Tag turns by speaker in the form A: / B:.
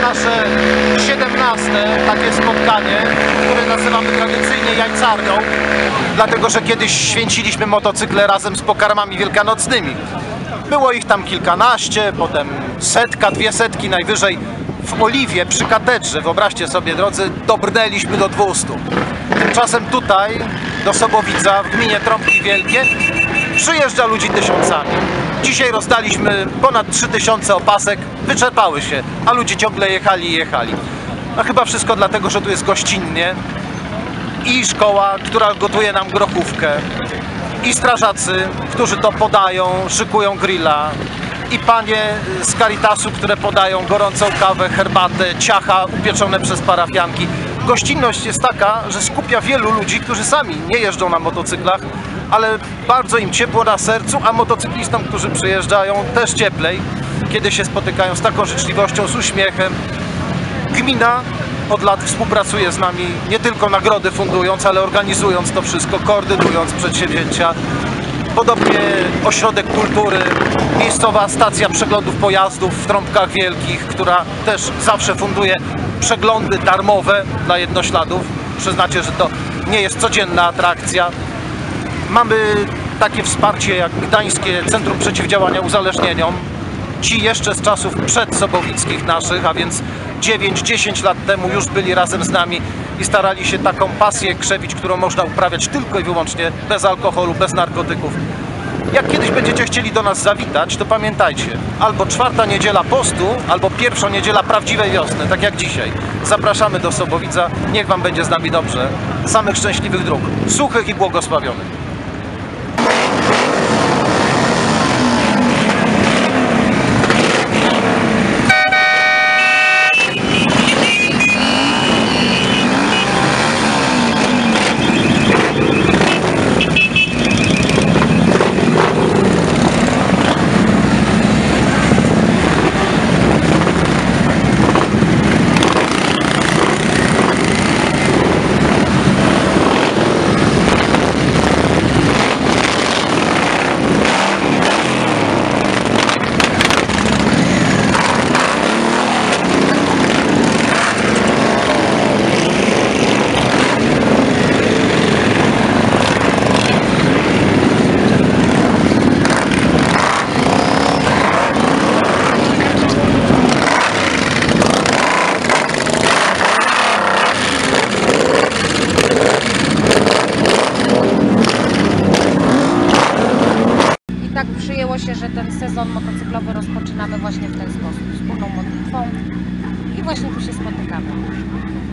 A: nasze 17. takie spotkanie, które nazywamy tradycyjnie jajcarnią, dlatego że kiedyś święciliśmy motocykle razem z pokarmami wielkanocnymi. Było ich tam kilkanaście, potem setka, 200 najwyżej. W Oliwie przy katedrze, wyobraźcie sobie drodzy, dobrnęliśmy do 200. Tymczasem tutaj, do Sobowidza, w gminie Trąbki Wielkie, przyjeżdża ludzi tysiącami. Dzisiaj rozdaliśmy ponad 3000 opasek, wyczerpały się, a ludzie ciągle jechali i jechali. No chyba wszystko dlatego, że tu jest gościnnie i szkoła, która gotuje nam grochówkę, i strażacy, którzy to podają, szykują grilla, i panie z Caritasu, które podają gorącą kawę, herbatę, ciacha upieczone przez parafianki. Gościnność jest taka, że skupia wielu ludzi, którzy sami nie jeżdżą na motocyklach, ale bardzo im ciepło na sercu, a motocyklistom, którzy przyjeżdżają, też cieplej, kiedy się spotykają z taką życzliwością, z uśmiechem. Gmina od lat współpracuje z nami, nie tylko nagrody fundując, ale organizując to wszystko, koordynując przedsięwzięcia. Podobnie ośrodek kultury, miejscowa stacja przeglądów pojazdów w Trąbkach Wielkich, która też zawsze funduje przeglądy darmowe dla jednośladów. Przyznacie, że to nie jest codzienna atrakcja. Mamy takie wsparcie jak Gdańskie Centrum Przeciwdziałania Uzależnieniom. Ci jeszcze z czasów przedsobowickich naszych, a więc 9-10 lat temu już byli razem z nami i starali się taką pasję krzewić, którą można uprawiać tylko i wyłącznie bez alkoholu, bez narkotyków. Jak kiedyś będziecie chcieli do nas zawitać, to pamiętajcie, albo 4. niedziela postu, albo 1. niedziela prawdziwej wiosny, tak jak dzisiaj. Zapraszamy do Sobowidza, niech wam będzie z nami dobrze. Samych szczęśliwych dróg, suchych i błogosławionych.
B: Tak przyjęło się, że ten sezon motocyklowy rozpoczynamy właśnie w ten sposób, wspólną modlitwą i właśnie tu się spotykamy.